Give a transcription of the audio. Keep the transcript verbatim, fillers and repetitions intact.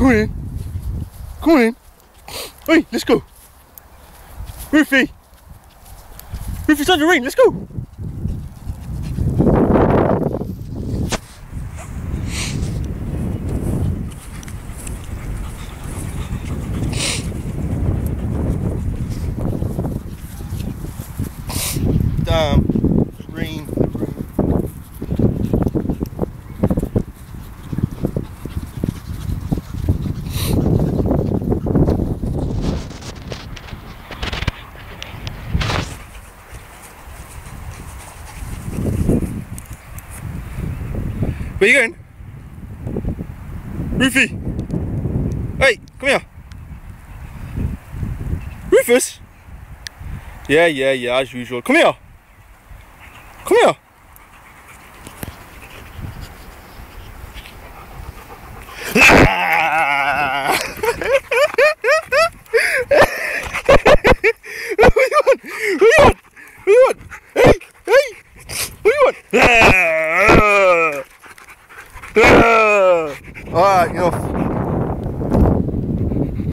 Come on in. Come on in. Oi, let's go. Rufy. Rufy's on the ring, let's go. Damn, rain, rain. Where you going? Rufy! Hey, come here! Rufus! Yeah, yeah, yeah, as usual. Come here! Come here! What do you want? What do you want? What do you want? Hey! Hey! What do you want? Alright, you're off.